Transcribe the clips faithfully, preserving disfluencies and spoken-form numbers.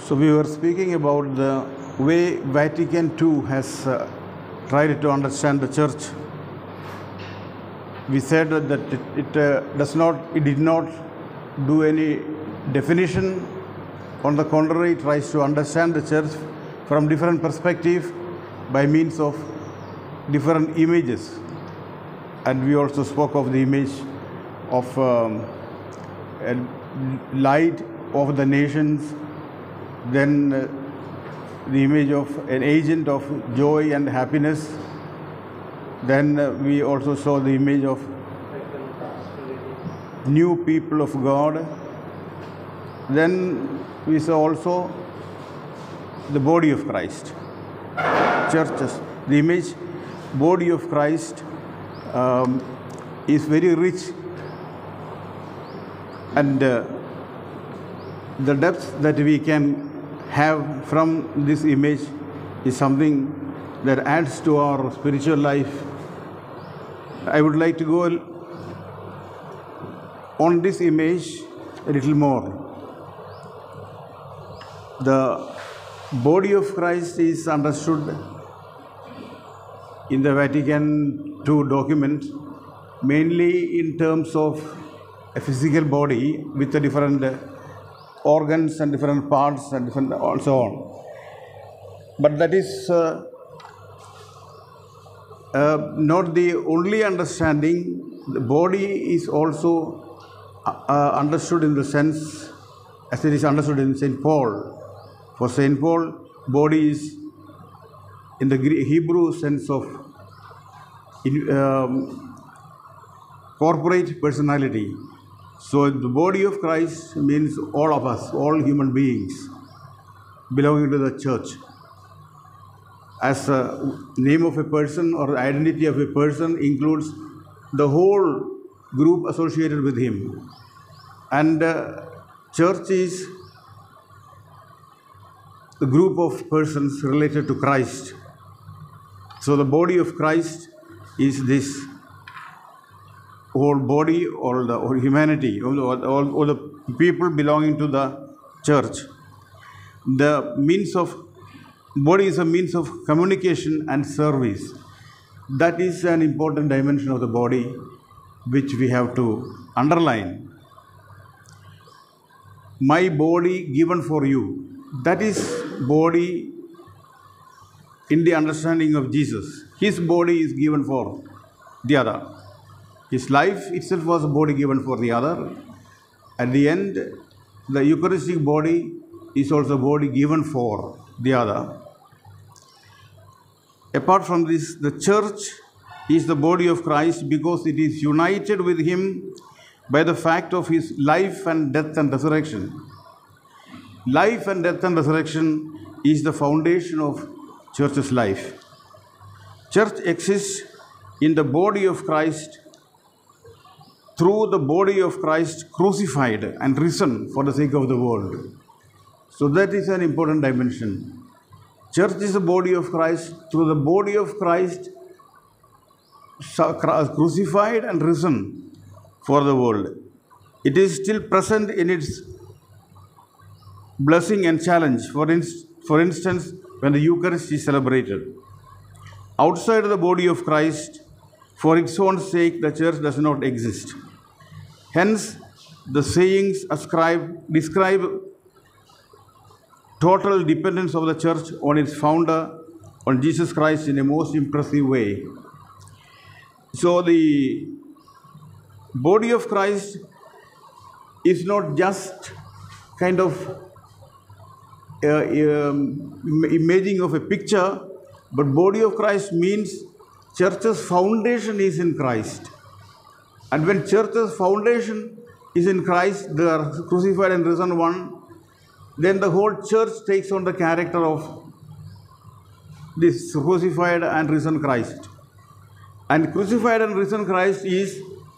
So we were speaking about the way Vatican the Second has uh, tried to understand the church. We said that it, it uh, does not, it did not do any definition. On the contrary, it tries to understand the church from different perspectives by means of different images. And we also spoke of the image of um, a light of the nations, then uh, the image of an agent of joy and happiness. Then uh, we also saw the image of new people of God. Then we saw also the body of Christ, churches. The image, body of Christ, um, is very rich, and uh, the depth that we can have from this image is something that adds to our spiritual life. I would like to go on this image a little more. The body of Christ is understood in the Vatican the Second document mainly in terms of a physical body with the different organs and different parts and different and so on. But that is uh, uh, not the only understanding. The body is also uh, understood in the sense as it is understood in Saint Paul. For Saint Paul, body is in the Hebrew sense of in, um, corporate personality. So the body of Christ means all of us, all human beings belonging to the church. As a name of a person or identity of a person includes the whole group associated with him. And uh, church is the group of persons related to Christ. So the body of Christ is this whole body or the or humanity, all, all, all the people belonging to the church. The means of body is a means of communication and service. That is an important dimension of the body which we have to underline. My body given for you. That is body in the understanding of Jesus. His body is given for the other. His life itself was a body given for the other. At the end, the Eucharistic body is also a body given for the other. Apart from this, the church is the body of Christ because it is united with him by the fact of his life and death and resurrection. Life and death and resurrection is the foundation of church's life. Church exists in the body of Christ through the body of Christ crucified and risen for the sake of the world. So that is an important dimension. Church is the body of Christ through the body of Christ crucified and risen for the world. It is still present in its blessing and challenge. For, inst- for instance, when the Eucharist is celebrated. Outside the body of Christ, for its own sake, the church does not exist. Hence, the sayings ascribe, describe total dependence of the church on its founder, on Jesus Christ, in a most impressive way. So the body of Christ is not just kind of uh, um, imaging of a picture, but body of Christ means church's foundation is in Christ. And when church's foundation is in Christ, the crucified and risen one, then the whole church takes on the character of this crucified and risen Christ. And crucified and risen Christ is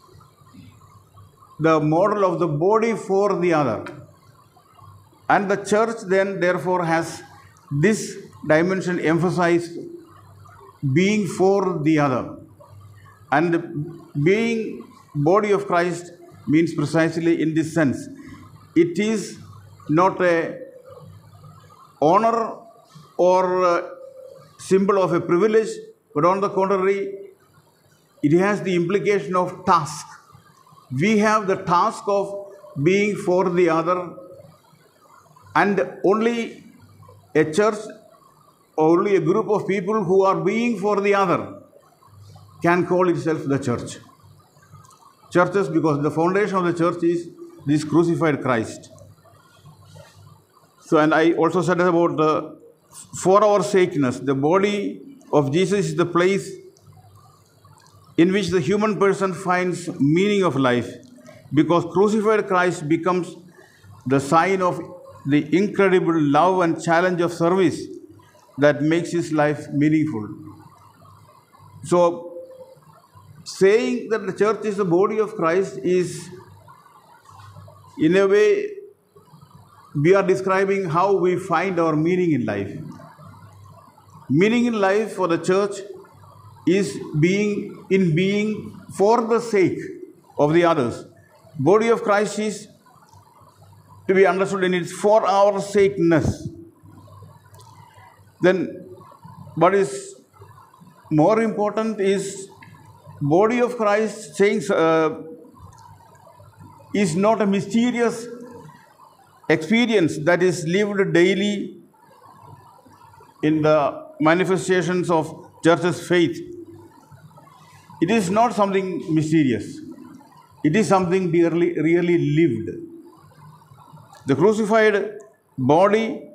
the model of the body for the other. And the church then therefore has this dimension emphasized, being for the other. And being body of Christ means precisely in this sense. It is not a honor or uh, symbol of a privilege, but on the contrary, it has the implication of task. We have the task of being for the other, and only a church or only a group of people who are being for the other can call itself the church. Churches, because the foundation of the church is this crucified Christ. So, and I also said about the for our sakeness, the body of Jesus is the place in which the human person finds meaning of life, because crucified Christ becomes the sign of the incredible love and challenge of service that makes his life meaningful. So, saying that the church is the body of Christ is, in a way, we are describing how we find our meaning in life. Meaning in life for the church is being in being for the sake of the others. Body of Christ is to be understood in its for our sakeness. Then what is more important is body of Christ saying uh, is not a mysterious experience that is lived daily in the manifestations of church's faith. It is not something mysterious. It is something dearly, really lived. The crucified body,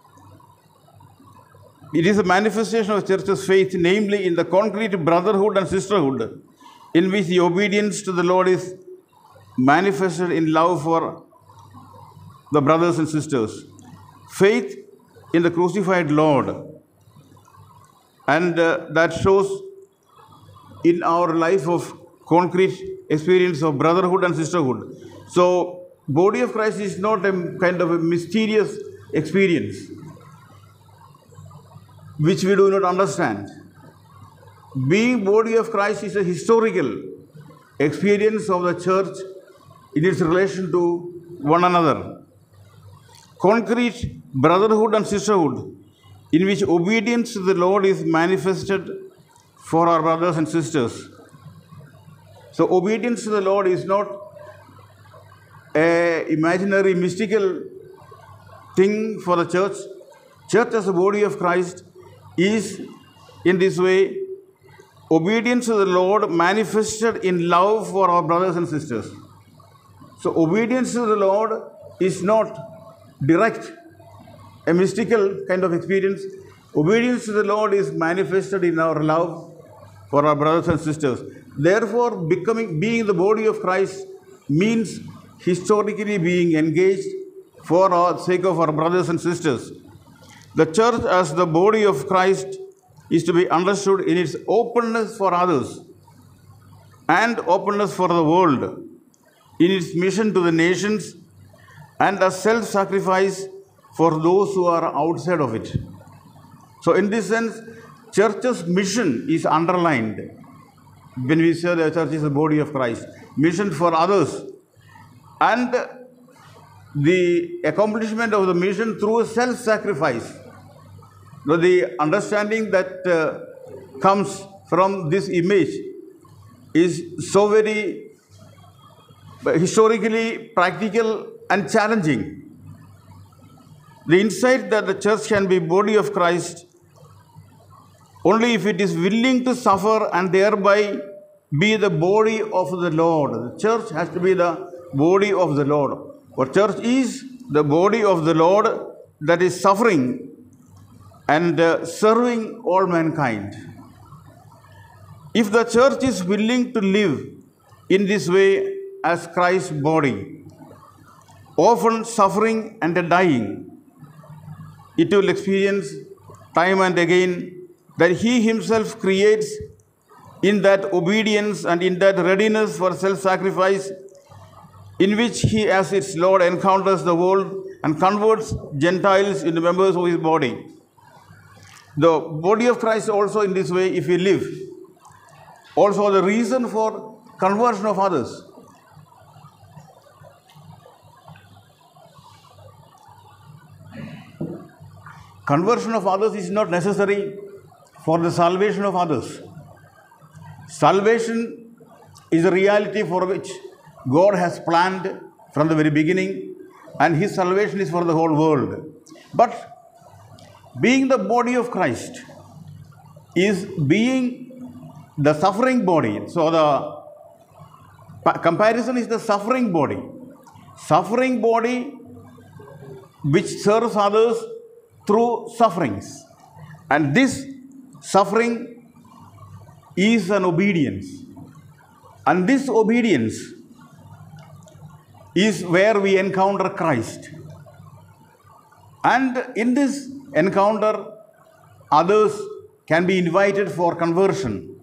it is a manifestation of church's faith, namely in the concrete brotherhood and sisterhood, in which the obedience to the Lord is manifested in love for the brothers and sisters. Faith in the crucified Lord, and uh, that shows in our life of concrete experience of brotherhood and sisterhood. So, body of Christ is not a kind of a mysterious experience which we do not understand. Being body of Christ is a historical experience of the church in its relation to one another. Concrete brotherhood and sisterhood in which obedience to the Lord is manifested for our brothers and sisters. So obedience to the Lord is not an imaginary mystical thing for the church. Church as a body of Christ is in this way obedience to the Lord manifested in love for our brothers and sisters. So obedience to the Lord is not direct, a mystical kind of experience. Obedience to the Lord is manifested in our love for our brothers and sisters. Therefore, becoming, being the body of Christ means historically being engaged for the sake of our brothers and sisters. The church as the body of Christ is to be understood in its openness for others and openness for the world, in its mission to the nations, and a self-sacrifice for those who are outside of it. So in this sense, church's mission is underlined when we say the church is the body of Christ. Mission for others, and the accomplishment of the mission through self-sacrifice. Now, the understanding that uh, comes from this image is so very historically practical and challenging. The insight that the church can be body of Christ only if it is willing to suffer and thereby be the body of the Lord. The church has to be the body of the Lord. For church is the body of the Lord that is suffering and uh, serving all mankind. If the church is willing to live in this way as Christ's body, often suffering and dying, it will experience time and again that he himself creates in that obedience and in that readiness for self-sacrifice, in which he as its Lord encounters the world and converts Gentiles into members of his body. The body of Christ also in this way, if we live, also the reason for conversion of others. conversion of others is not necessary for the salvation of others. Salvation is a reality for which God has planned from the very beginning, and His salvation is for the whole world. But being the body of Christ is being the suffering body. So the comparison is the suffering body. Suffering body which serves others through sufferings. And this suffering is an obedience. And this obedience is where we encounter Christ. And in this encounter, others can be invited for conversion.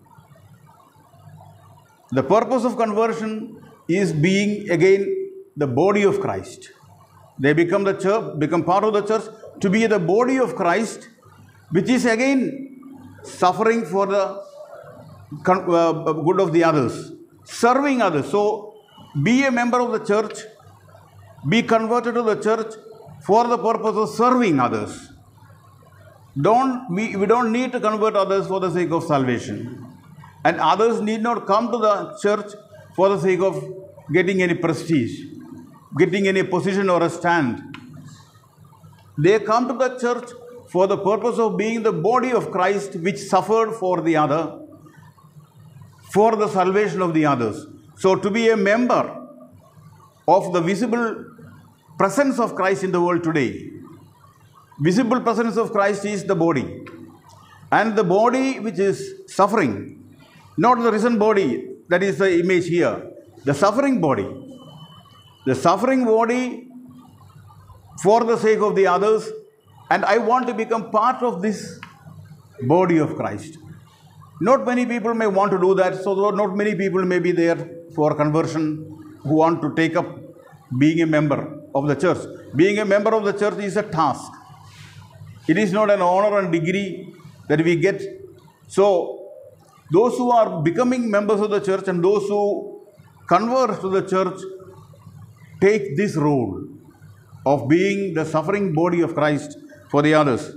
The purpose of conversion is being again the body of Christ. They become the church, become part of the church to be the body of Christ, which is again suffering for the good of the others, serving others. So, be a member of the church, be converted to the church for the purpose of serving others. Don't, we, we don't need to convert others for the sake of salvation. And others need not come to the church for the sake of getting any prestige, getting any position or a stand. They come to the church for the purpose of being the body of Christ, which suffered for the other, for the salvation of the others. So to be a member of the visible presence of Christ in the world today, visible presence of Christ is the body. And the body which is suffering, not the risen body, that is the image here, the suffering body. The suffering body for the sake of the others, and I want to become part of this body of Christ. Not many people may want to do that, so not many people may be there for conversion who want to take up being a member of the church. Being a member of the church is a task. It is not an honor and degree that we get. So, those who are becoming members of the church and those who convert to the church take this role of being the suffering body of Christ for the others.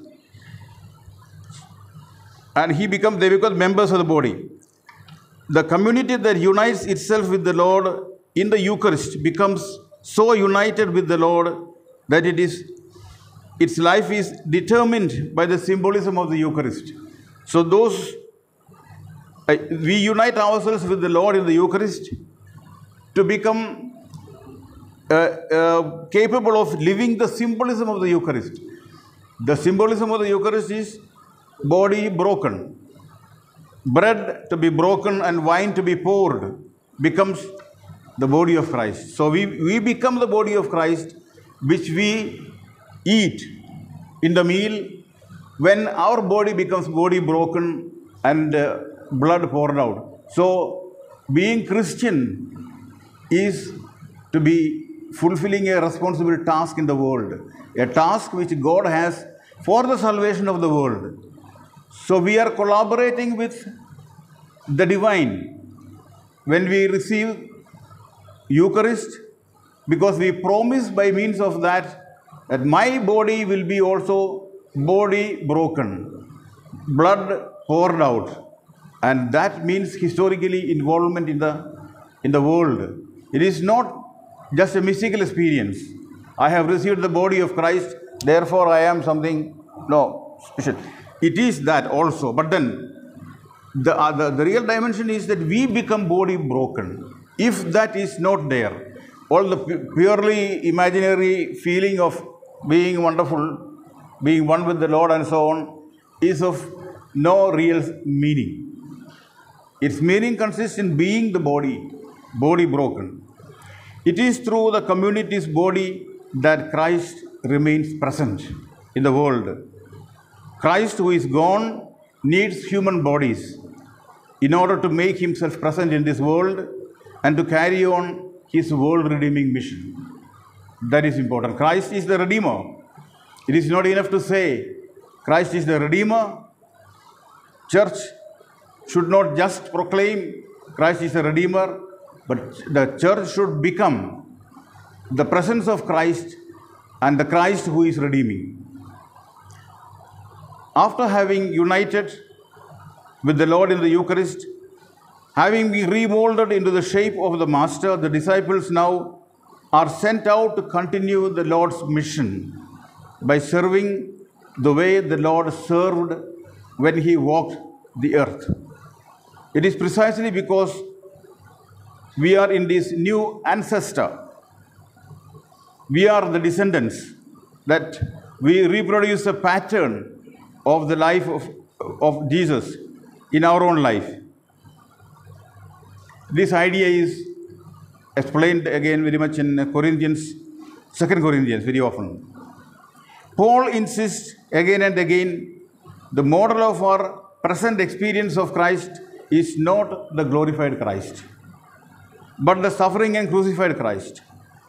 And he becomes, they become members of the body. The community that unites itself with the Lord in the Eucharist becomes so united with the Lord that it is, its life is determined by the symbolism of the Eucharist. So those, uh, we unite ourselves with the Lord in the Eucharist to become uh, uh, capable of living the symbolism of the Eucharist. The symbolism of the Eucharist is body broken. Bread to be broken and wine to be poured becomes the body of Christ. So we, we become the body of Christ, which we eat in the meal when our body becomes body broken and uh, blood poured out. So being Christian is to be fulfilling a responsible task in the world, a task which God has for the salvation of the world. So we are collaborating with the divine when we receive Eucharist, because we promise by means of that that my body will be also body broken, blood poured out, and that means historically involvement in the in the world. It is not just a mystical experience. I have received the body of Christ, therefore I am something, no, special. It is that also, but then the, uh, the, the real dimension is that we become body broken. If that is not there, all the purely imaginary feeling of being wonderful, being one with the Lord and so on, is of no real meaning. Its meaning consists in being the body, body broken. It is through the community's body that Christ remains present in the world. Christ, who is gone, needs human bodies in order to make himself present in this world and to carry on his world-redeeming mission. That is important. Christ is the Redeemer. It is not enough to say Christ is the Redeemer. Church should not just proclaim Christ is the Redeemer, but the church should become the presence of Christ and the Christ who is redeeming. after having united with the Lord in the Eucharist, having been remolded into the shape of the Master, the disciples now are sent out to continue the Lord's mission by serving the way the Lord served when he walked the earth. It is precisely because we are in this new ancestor, we are the descendants, that we reproduce a pattern of the life of, of Jesus in our own life. This idea is explained again very much in Corinthians, Second Corinthians, very often. Paul insists again and again, the model of our present experience of Christ is not the glorified Christ, but the suffering and crucified Christ.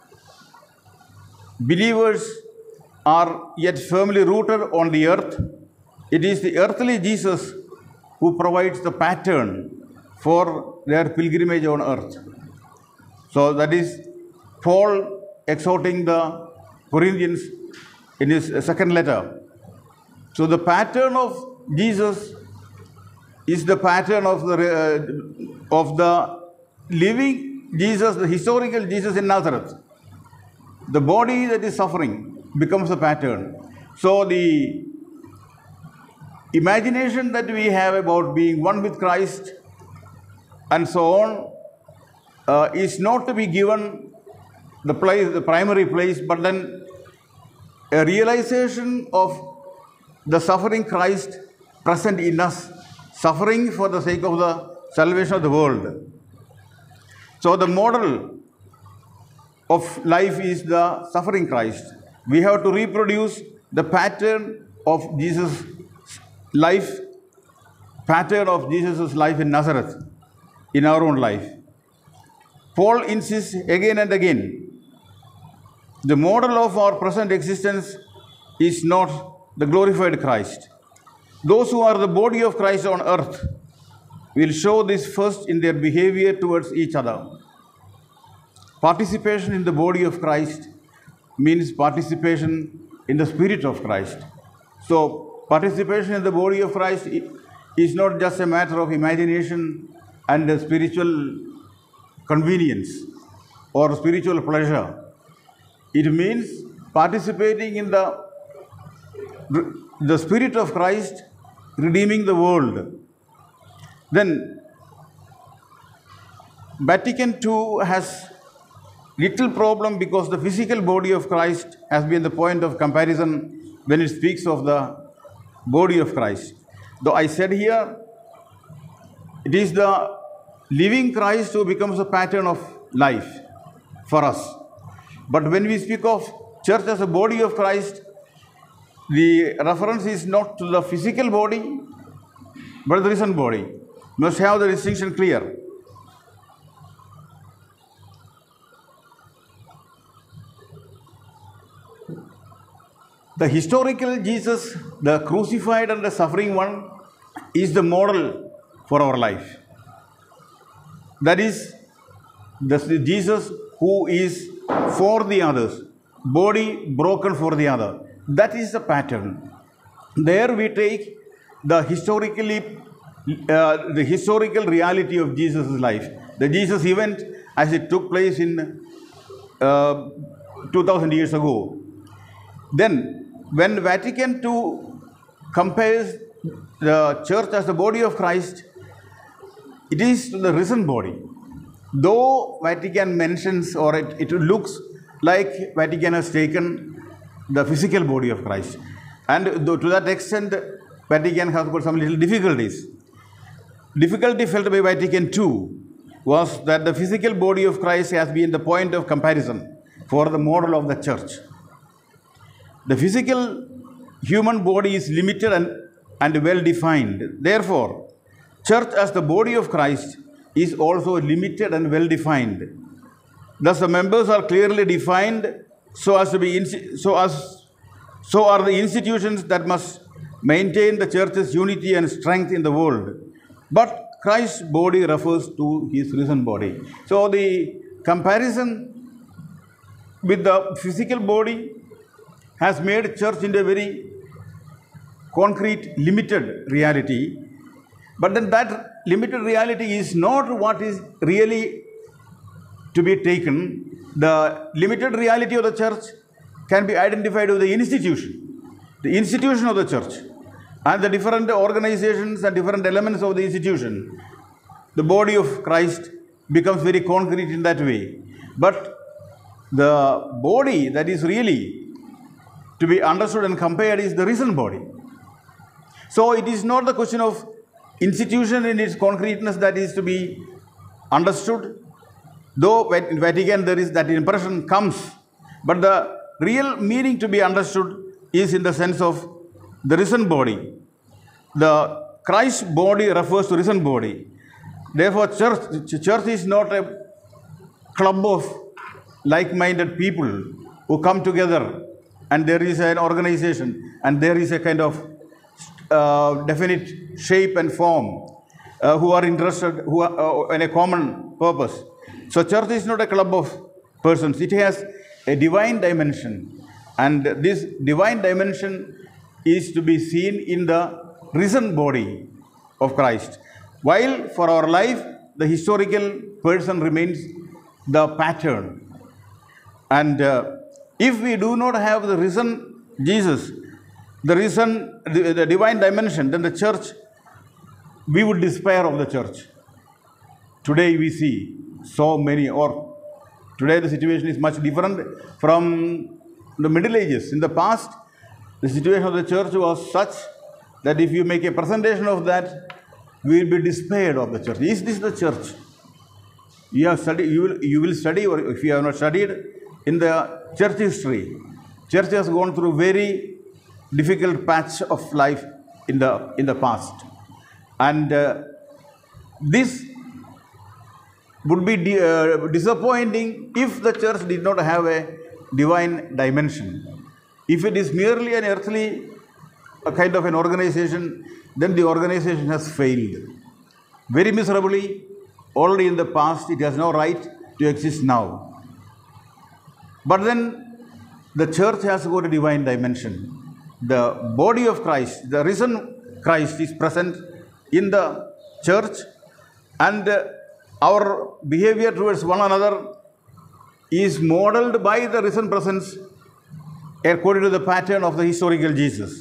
Believers are yet firmly rooted on the earth. It is the earthly Jesus who provides the pattern for their pilgrimage on earth. So that is Paul exhorting the Corinthians in his second letter. So the pattern of Jesus is the pattern of the, uh, of the living Jesus, the historical Jesus in Nazareth. The body that is suffering becomes a pattern. So the imagination that we have about being one with Christ and so on uh, is not to be given the place, the primary place, but then a realization of the suffering Christ present in us, suffering for the sake of the salvation of the world. So the model of life is the suffering Christ. We have to reproduce the pattern of Jesus' life, pattern of Jesus' life in Nazareth, in our own life. Paul insists again and again, the model of our present existence is not the glorified Christ. Those who are the body of Christ on earth will show this first in their behavior towards each other. Participation in the body of Christ means participation in the Spirit of Christ. So, participation in the body of Christ is not just a matter of imagination and a spiritual convenience or spiritual pleasure. It means participating in the, the Spirit of Christ redeeming the world. Then, Vatican two has little problem because the physical body of Christ has been the point of comparison when it speaks of the body of Christ. Though I said here, it is the living Christ who becomes a pattern of life for us. But when we speak of church as a body of Christ, the reference is not to the physical body, but the risen body. We must have the distinction clear. The historical Jesus, the crucified and the suffering one, is the model for our life. That is, the Jesus who is for the others, body broken for the other. That is the pattern. There we take the historically, uh, the historical reality of Jesus' life. The Jesus event as it took place in uh, two thousand years ago. Then, when Vatican two compares the church as the body of Christ, it is the risen body. Though Vatican mentions, or it, it looks like Vatican has taken the physical body of Christ. And though to that extent, Vatican has got some little difficulties. Difficulty felt by Vatican two was that the physical body of Christ has been the point of comparison for the model of the church. The physical human body is limited and, and well defined. Therefore, church as the body of Christ is also limited and well defined. Thus, the members are clearly defined so as to be so as so are the institutions that must maintain the church's unity and strength in the world. But Christ's body refers to his risen body. So the comparison with the physical body has made church into a very concrete, limited reality. But then that limited reality is not what is really to be taken. The limited reality of the church can be identified with the institution, the institution of the church, and the different organizations and different elements of the institution. The body of Christ becomes very concrete in that way. But the body that is really to be understood and compared is the risen body. So it is not the question of institution in its concreteness that is to be understood, though in Vatican there is that impression comes, but the real meaning to be understood is in the sense of the risen body. The Christ body refers to risen body. Therefore, church, church is not a club of like-minded people who come together and there is an organization and there is a kind of uh, definite shape and form uh, who are interested who are, uh, in a common purpose. So church is not a club of persons. It has a divine dimension, and this divine dimension is to be seen in the risen body of Christ. While for our life, the historical person remains the pattern. And uh, if we do not have the risen Jesus, the risen, the, the divine dimension, then the church, we would despair of the church. Today we see so many, or today the situation is much different from the Middle Ages. In the past, the situation of the church was such that if you make a presentation of that, we will be despaired of the church. Is this the church? You have studied, you will, you will study, or if you have not studied, in the church history, church has gone through very difficult patch of life in the in the past, and uh, this would be di uh, disappointing if the church did not have a divine dimension. If it is merely an earthly a kind of an organization, then the organization has failed very miserably. Already in the past, it has no right to exist now. But then the church has got a divine dimension. The body of Christ, the risen Christ, is present in the church, and uh, our behavior towards one another is modeled by the risen presence according to the pattern of the historical Jesus.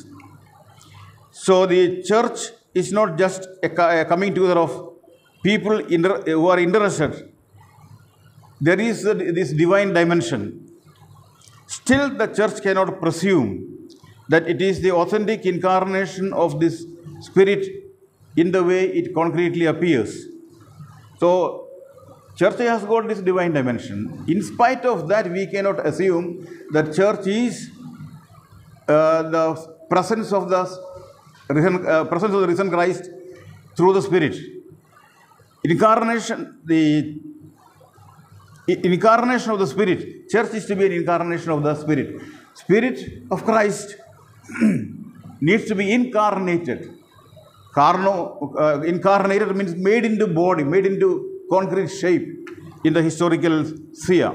So the church is not just a, a coming together of people inter, who are interested. There is a, this divine dimension. Still, the church cannot presume that it is the authentic incarnation of this Spirit in the way it concretely appears. So, church has got this divine dimension. In spite of that, we cannot assume that church is uh, the presence of the risen, uh, presence of the risen Christ through the Spirit. Incarnation, the incarnation of the Spirit. Church is to be an incarnation of the Spirit. Spirit of Christ needs to be incarnated. Carno, uh, incarnated means made into body, made into concrete shape in the historical sphere.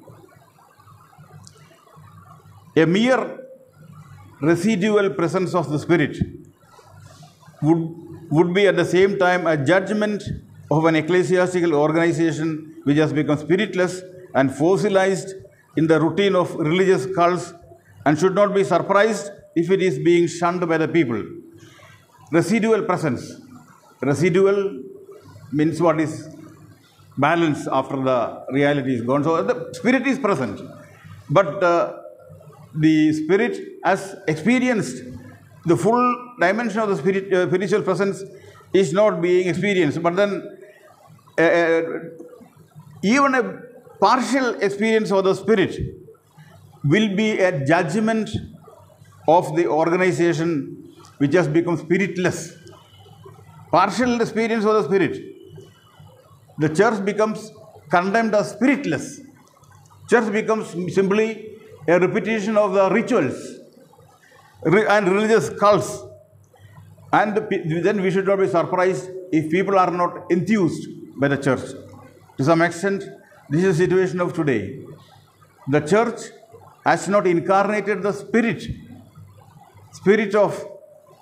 A mere residual presence of the Spirit would, would be at the same time a judgment of an ecclesiastical organization which has become spiritless and fossilized in the routine of religious cults, and should not be surprised if it is being shunned by the people. Residual presence. Residual means what is balance after the reality is gone. So the Spirit is present, but uh, the Spirit has experienced the full dimension of the spirit, uh, spiritual presence is not being experienced. But then uh, even a partial experience of the Spirit will be a judgment of the organization which has become spiritless. Partial experience of the Spirit. The church becomes condemned as spiritless. Church becomes simply a repetition of the rituals and religious cults. And then we should not be surprised if people are not enthused by the church. To some extent, this is the situation of today. The church has not incarnated the Spirit, Spirit of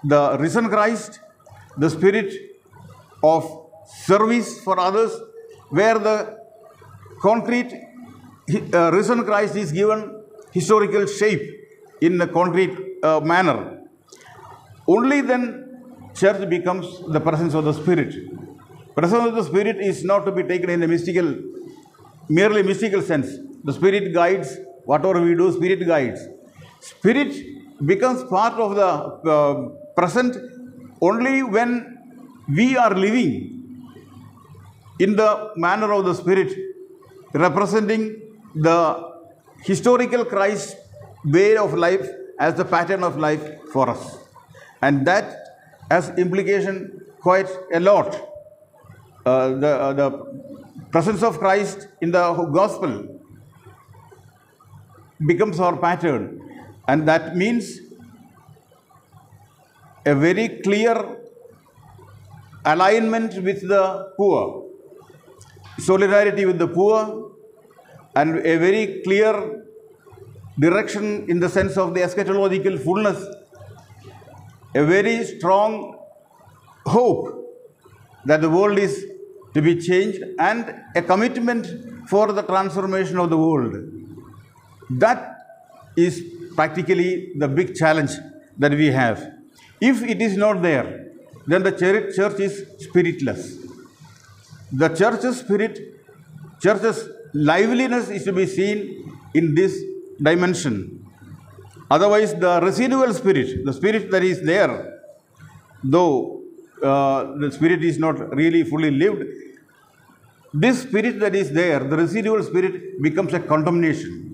the risen Christ, the spirit of service for others, where the concrete uh, risen Christ is given historical shape in a concrete uh, manner. Only then church becomes the presence of the Spirit. Presence of the Spirit is not to be taken in a mystical, merely mystical sense. The Spirit guides whatever we do. Spirit guides. Spirit becomes part of the uh, present only when we are living in the manner of the Spirit, representing the historical Christ way of life as the pattern of life for us. And that has implication quite a lot. Uh, the, uh, the presence of Christ in the gospel becomes our pattern, and that means a very clear alignment with the poor, solidarity with the poor, and a very clear direction in the sense of the eschatological fullness, a very strong hope that the world is to be changed, and a commitment for the transformation of the world. That is practically the big challenge that we have. If it is not there, then the church is spiritless. The church's spirit, church's liveliness is to be seen in this dimension. Otherwise, the residual spirit, the spirit that is there, though uh, the spirit is not really fully lived, this spirit that is there, the residual spirit, becomes a condemnation,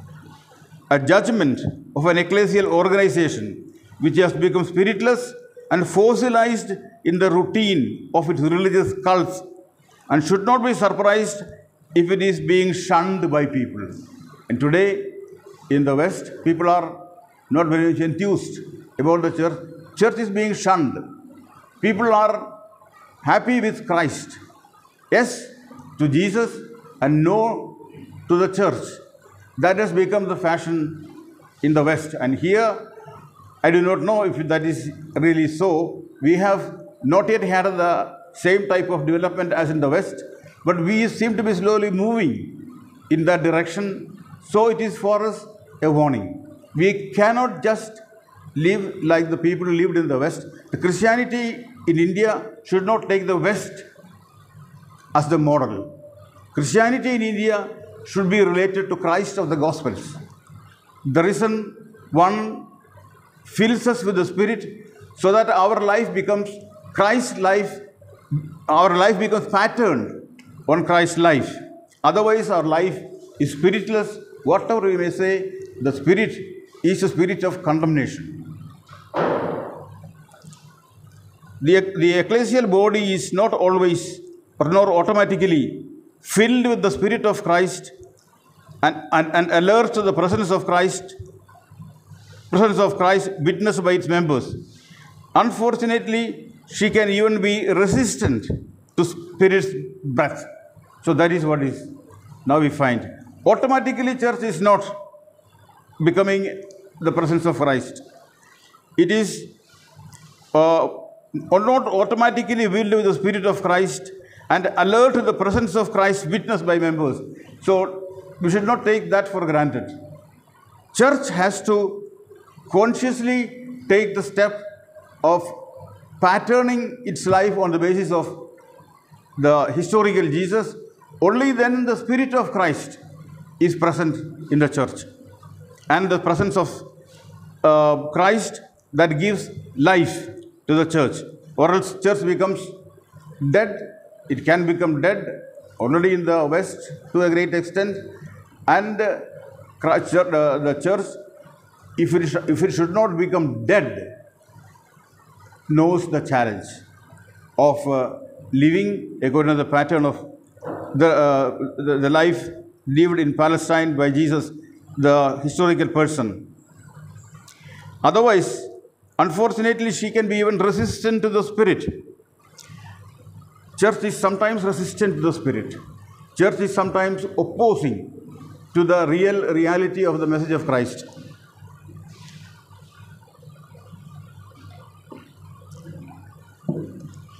a judgment of an ecclesial organization which has become spiritless and fossilized in the routine of its religious cults, and should not be surprised if it is being shunned by people. And today, in the West, people are not very much enthused about the church. Church is being shunned. People are happy with Christ. Yes to Jesus and no to the church. That has become the fashion in the West. And here, I do not know if that is really so. We have not yet had the same type of development as in the West, but we seem to be slowly moving in that direction. So it is for us a warning. We cannot just live like the people who lived in the West. The Christianity in India should not take the West as the model. Christianity in India should be related to Christ of the Gospels. The risen one fills us with the Spirit so that our life becomes Christ's life, our life becomes patterned on Christ's life. Otherwise, our life is spiritless. Whatever we may say, the Spirit is a spirit of condemnation. The, the ecclesial body is not always or nor automatically filled with the Spirit of Christ and, and, and alert to the presence of Christ, presence of Christ witnessed by its members. Unfortunately, she can even be resistant to Spirit's breath. So that is what is now we find. Automatically, church is not becoming the presence of Christ. It is uh, not automatically filled with the Spirit of Christ and alert to the presence of Christ witnessed by members. So we should not take that for granted. Church has to consciously take the step of patterning its life on the basis of the historical Jesus. Only then the Spirit of Christ is present in the church, and the presence of uh, Christ that gives life to the church. Or else church becomes dead. It can become dead already in the West to a great extent. And uh, Christ, uh, the church, if it, if it should not become dead, knows the challenge of uh, living according to the pattern of the, uh, the, the life lived in Palestine by Jesus, the historical person. Otherwise, unfortunately, she can be even resistant to the Spirit. Church is sometimes resistant to the Spirit. Church is sometimes opposing to the real reality of the message of Christ.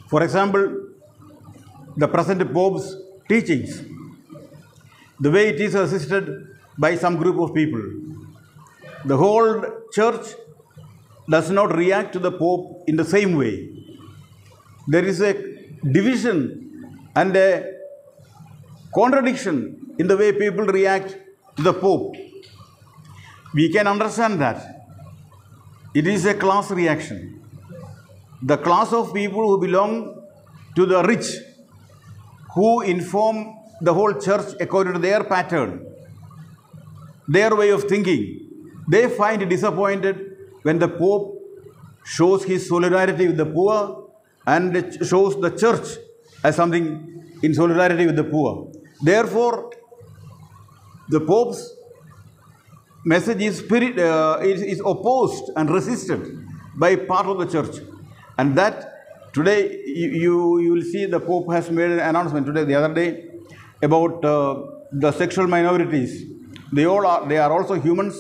For example, the present Pope's teachings, the way it is assisted by some group of people. The whole church does not react to the Pope in the same way. There is a division and a contradiction in the way people react to the Pope. We can understand that. It is a class reaction. The class of people who belong to the rich, who inform the whole church according to their pattern, their way of thinking, they find it disappointed when the Pope shows his solidarity with the poor and shows the church as something in solidarity with the poor. Therefore, the Pope's message is, spirit, uh, is, is opposed and resisted by part of the church. And that today you, you, you will see the Pope has made an announcement today, the other day, about uh, the sexual minorities. They all are, they are also humans.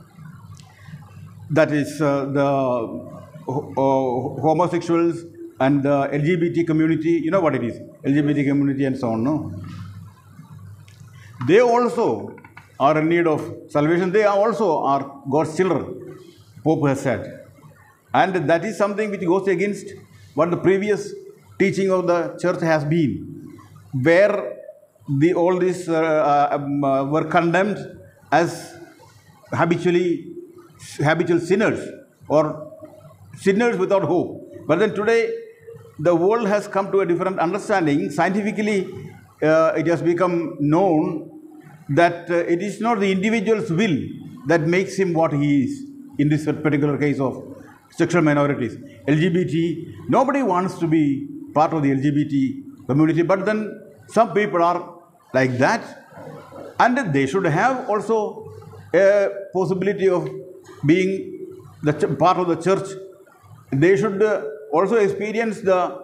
That is uh, the uh, homosexuals and the L G B T community. You know what it is, L G B T community and so on, no? They also are in need of salvation. They are also are God's children, Pope has said. And that is something which goes against what the previous teaching of the church has been, where the, all these uh, um, uh, were condemned as habitually habitual sinners or sinners without hope. But then today, the world has come to a different understanding. Scientifically, uh, it has become known that uh, it is not the individual's will that makes him what he is in this particular case of sexual minorities. L G B T, nobody wants to be part of the L G B T community, but then some people are like that, and they should have also a possibility of being the part of the church. They should uh, also experience the,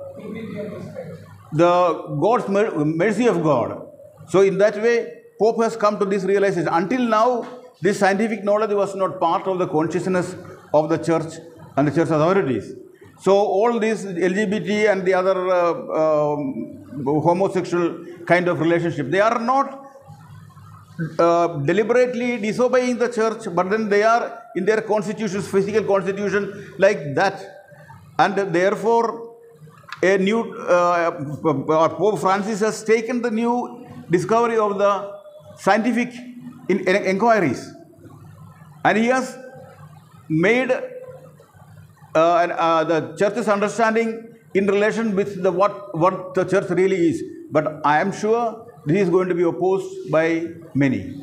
the God's mercy of God. So in that way, Pope has come to this realization. Until now, this scientific knowledge was not part of the consciousness of the church and the church authorities. So all these L G B T and the other uh, um, homosexual kind of relationship, they are not uh, deliberately disobeying the church, but then they are in their constitutions, physical constitution, like that. And therefore, a new uh, Pope Francis has taken the new discovery of the scientific in, in inquiries, and he has made uh, and, uh, the church's understanding in relation with the what what the church really is. But I am sure this is going to be opposed by many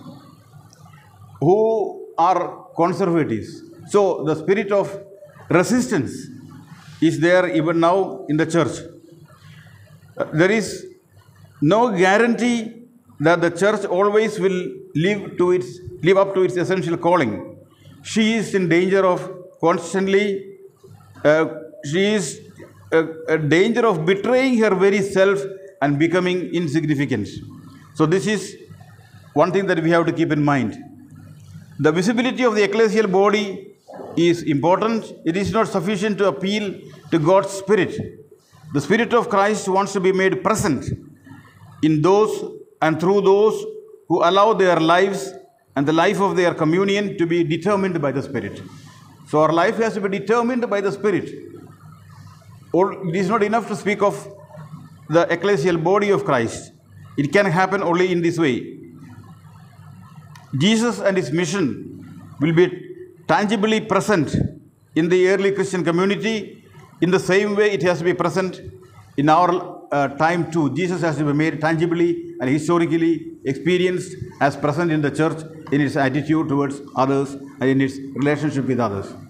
who are conservatives. So the spirit of resistance is there even now in the church. Uh, there is no guarantee that the church always will live to its live up to its essential calling. She is in danger of constantly. Uh, she is a, a danger of betraying her very self and becoming insignificant. So this is one thing that we have to keep in mind. The visibility of the ecclesial body is important. It is not sufficient to appeal to God's Spirit. The Spirit of Christ wants to be made present in those and through those who allow their lives and the life of their communion to be determined by the Spirit. So our life has to be determined by the Spirit. Or it is not enough to speak of the ecclesial body of Christ. It can happen only in this way. Jesus and his mission will be tangibly present in the early Christian community. In the same way, it has to be present in our uh, time too. Jesus has to be made tangibly and historically experienced as present in the church in its attitude towards others and in its relationship with others.